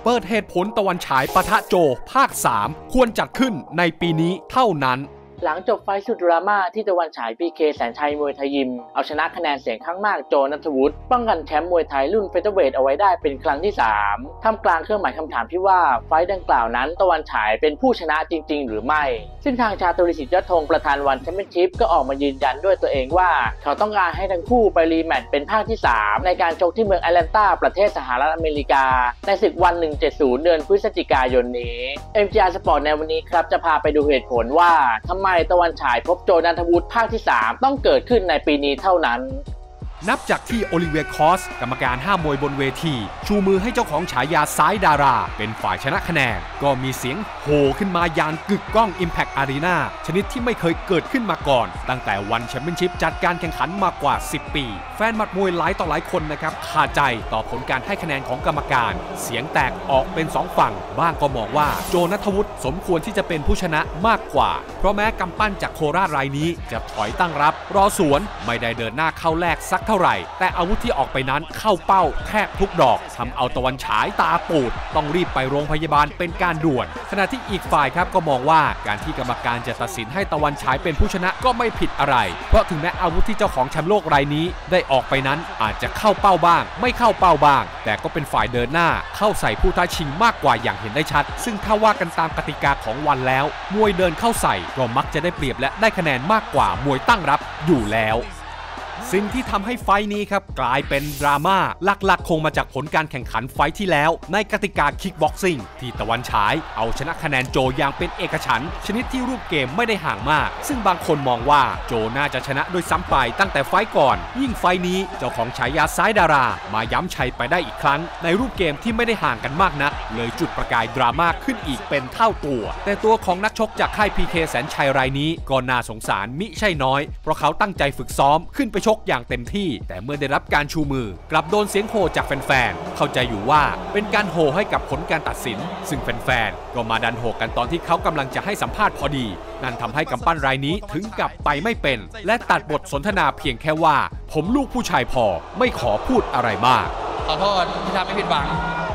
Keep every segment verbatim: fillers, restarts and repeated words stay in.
เปิดเหตุผลตะวันฉายปะทะโจภาคสามควรจัดขึ้นในปีนี้เท่านั้นหลังจบไฟสุดดราม่าที่ตะวันฉายพีเคแสนชัยมวยไทยยิมเอาชนะคะแนนเสียงข้างมากโจณัฐวุฒิป้องกันแชมป์มวยไทยรุ่นเฟเธอร์เวทเอาไว้ได้เป็นครั้งที่สามท่ามกลางเครื่องหมายคำถามที่ว่าไฟดังกล่าวนั้นตะวันฉายเป็นผู้ชนะจริงๆหรือไม่ซึ่งทางชาตรีสิทธิ์ยอดธงประธานวันแชมเปี้ยนชิพก็ออกมายืนยันด้วยตัวเองว่าเขาต้องการให้ทั้งคู่ไปรีแมตช์เป็นภาคที่สามในการชกที่เมืองแอตแลนตาประเทศสหรัฐอเมริกาในศึกวันหนึ่งเจ็ดศูนย์เดือนพฤศจิกายนนี้ เอ็ม จี อาร์ Sport ในวันนี้ครับจะพาไปดูเหตุผลว่าทำไมตะวันฉายพบโจณัฐวุฒิภาคที่สามต้องเกิดขึ้นในปีนี้เท่านั้นนับจากที่โอลิเวียคอสกรรมการห้ามมวยบนเวทีชูมือให้เจ้าของฉายาซ้ายดาราเป็นฝ่ายชนะคะแนนก็มีเสียงโห่ขึ้นมาอย่างกึกก้อง Impact Arena ชนิดที่ไม่เคยเกิดขึ้นมาก่อนตั้งแต่วันแชมเปี้ยนชิพจัดการแข่งขันมากว่าสิบปีแฟนหมัดมวยหลายต่อหลายคนนะครับคาใจต่อผลการให้คะแนนของกรรมการเสียงแตกออกเป็นสองฝั่งบ้างก็มองว่าโจณัฐวุฒิสมควรที่จะเป็นผู้ชนะมากกว่าเพราะแม้กำปั้นจากโคราชรายนี้จะถอยตั้งรับรอสวนไม่ได้เดินหน้าเข้าแลกสักเท่าไหร่แต่อาวุธที่ออกไปนั้นเข้าเป้าแทบทุกดอกทำเอาตะวันฉายตาปูดต้องรีบไปโรงพยาบาลเป็นการด่วนขณะที่อีกฝ่ายครับก็มองว่าการที่กรรมการจะตัดสินให้ตะวันฉายเป็นผู้ชนะก็ไม่ผิดอะไรเพราะถึงแม้อาวุธที่เจ้าของแชมป์โลกรายนี้ได้ออกไปนั้นอาจจะเข้าเป้าบ้างไม่เข้าเป้าบ้างแต่ก็เป็นฝ่ายเดินหน้าเข้าใส่ผู้ท้าชิงมากกว่าอย่างเห็นได้ชัดซึ่งถ้าว่ากันตามกติกาของวันแล้วมวยเดินเข้าใส่ก็มักจะได้เปรียบและได้คะแนนมากกว่ามวยตั้งรับอยู่แล้วสิ่งที่ทำให้ไฟนี้ครับกลายเป็นดราม่าหลักๆคงมาจากผลการแข่งขันไฟที่แล้วในกติกาคิกบ็อกซิ่งที่ตะวันฉายเอาชนะคะแนนโจอย่างเป็นเอกฉันท์ชนิดที่รูปเกมไม่ได้ห่างมากซึ่งบางคนมองว่าโจน่าจะชนะโดยซ้ำไปตั้งแต่ไฟก่อนยิ่งไฟนี้เจ้าของฉายาซ้ายดารามาย้ำชัยไปได้อีกครั้งในรูปเกมที่ไม่ได้ห่างกันมากนักเลยจุดประกายดราม่าขึ้นอีกเป็นเท่าตัวแต่ตัวของนักชกจากค่าย พี เค แสนชัยรายนี้ก็น่าสงสารมิใช่น้อยเพราะเขาตั้งใจฝึกซ้อมขึ้นไปชกอย่างเต็มที่แต่เมื่อได้รับการชูมือกลับโดนเสียงโห่จากแฟนๆเข้าใจอยู่ว่าเป็นการโห่ให้กับผลการตัดสินซึ่งแฟนๆก็มาดันโห่กันตอนที่เขากำลังจะให้สัมภาษณ์พอดีนั่นทำให้กำปั้นรายนี้ถึงกับไปไม่เป็นและตัดบทสนทนาเพียงแค่ว่าผมลูกผู้ชายพอไม่ขอพูดอะไรมากขอโทษที่ทำให้ผิดหวัง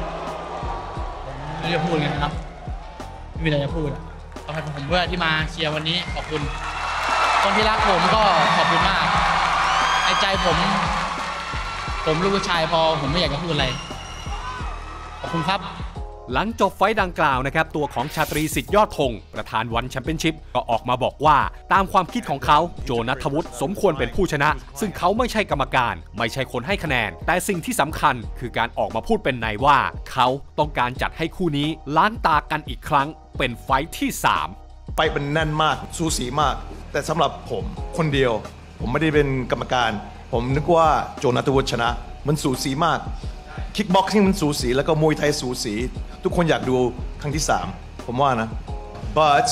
ไม่ได้พูดไงครับไม่มีอะไรจะพูดขอบคุณผมเพื่อที่มาเชียร์วันนี้ขอบคุณคนที่รักผมก็ขอบคุณมากในใจผมผมลูกผู้ชายพอผมไม่อยากจะพูดอะไรขอบคุณครับหลังจบไฟดังกล่าวนะครับตัวของชาตรีสิทธิ์ยอดธงประธานวันแชมเปี้ยนชิพก็ออกมาบอกว่าตามความคิดของเขาโจณัฐวุฒิสมควรเป็นผู้ชนะซึ่งเขาไม่ใช่กรรมการไม่ใช่คนให้คะแนนแต่สิ่งที่สำคัญคือการออกมาพูดเป็นในว่าเขาต้องการจัดให้คู่นี้ล้างตากันอีกครั้งเป็นไฟที่สามไฟมันแน่นมากสูสีมากแต่สำหรับผมคนเดียวผมไม่ได้เป็นกรรมการผมนึกว่าโจณัฐวุฒิชนะมันสูสีมากคิกบ็อกซิ่งมันสูสีแล้วก็มวยไทยสูสีทุกคนอยากดูครั้งที่สามผมว่านะ but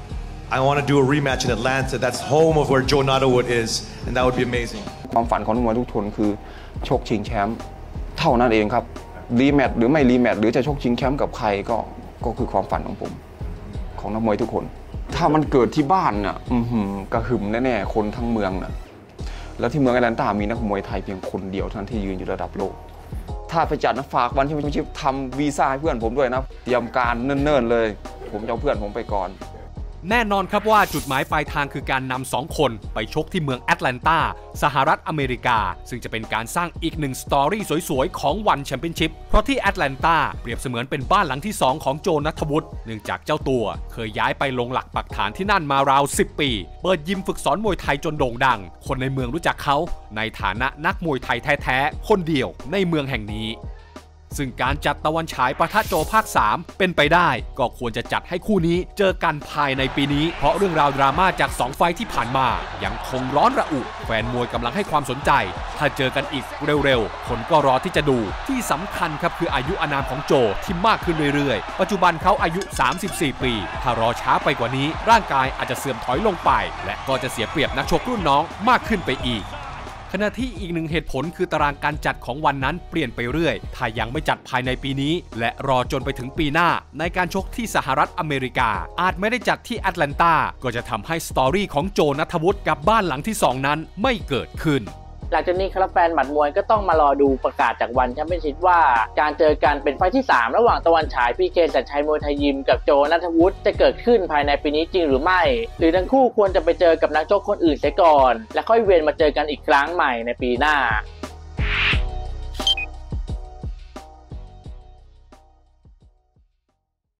I want to do a rematch in Atlanta that's home of where Joe Nattawut is and that would be amazing ความฝันของนักมวยทุกคนคือชกชิงแชมป์เท่านั้นเองครับรีแมตช์หรือไม่รีแมตช์หรือจะชกชิงแชมป์กับใครก็ก็คือความฝันของผมของนักมวยทุกคนถ้ามันเกิดที่บ้านน่ะกระหึ่มแน่ๆคนทั้งเมืองน่ะแล้วที่เมืองแอตแลนตามีนักมวยไทยเพียงคนเดียวเท่านั้นที่ยืนอยู่ระดับโลกถ้าไปจัดนะฝากวันแชมเปี้ยนชิพทำวีซ่าให้เพื่อนผมด้วยนะเตรียมการเนิ่นๆเลยผมจะเอาเพื่อนผมไปก่อนแน่นอนครับว่าจุดหมายปลายทางคือการนำสองคนไปชกที่เมืองแอตแลนตาสหรัฐอเมริกาซึ่งจะเป็นการสร้างอีกหนึ่งสตอรี่สวยๆของวันแชมเปี้ยนชิพเพราะที่แอตแลนตาเปรียบเสมือนเป็นบ้านหลังที่สองของโจณัฐวุฒิเนื่องจากเจ้าตัวเคยย้ายไปลงหลักปักฐานที่นั่นมาราวสิบปีเปิดยิมฝึกสอนมวยไทยจนโด่งดังคนในเมืองรู้จักเขาในฐานะนักมวยไทยแท้ๆคนเดียวในเมืองแห่งนี้ซึ่งการจัดตะวันฉายปะทะโจภาคสามเป็นไปได้ก็ควรจะจัดให้คู่นี้เจอกันภายในปีนี้เพราะเรื่องราวดราม่าจากสองไฟที่ผ่านมายังคงร้อนระอุแฟนมวยกำลังให้ความสนใจถ้าเจอกันอีกเร็วๆคนก็รอที่จะดูที่สำคัญครับคืออายุอานามของโจที่มากขึ้นเรื่อยๆปัจจุบันเขาอายุสามสิบสี่ปีถ้ารอช้าไปกว่านี้ร่างกายอาจจะเสื่อมถอยลงไปและก็จะเสียเปรียบนักชกรุ่นน้องมากขึ้นไปอีกขณะที่อีกหนึ่งเหตุผลคือตารางการจัดของวันนั้นเปลี่ยนไปเรื่อยถ้ายังไม่จัดภายในปีนี้และรอจนไปถึงปีหน้าในการชกที่สหรัฐอเมริกาอาจไม่ได้จัดที่แอตแลนตาก็จะทำให้สตอรี่ของโจณัฐวุฒิกับบ้านหลังที่สองนั้นไม่เกิดขึ้นหลังจากนี้ครับแฟนหมัดมวยก็ต้องมารอดูประกาศจากวันแชมเปี้ยนชิพว่าการเจอกันเป็นไฟท์ที่สามระหว่างตะวันฉายพีเคแสนชัยมวยไทยยิมกับโจณัฐวุฒิจะเกิดขึ้นภายในปีนี้จริงหรือไม่หรือทั้งคู่ควรจะไปเจอกับนักชกคนอื่นเสียก่อนและค่อยเวียนมาเจอกันอีกครั้งใหม่ในปีหน้า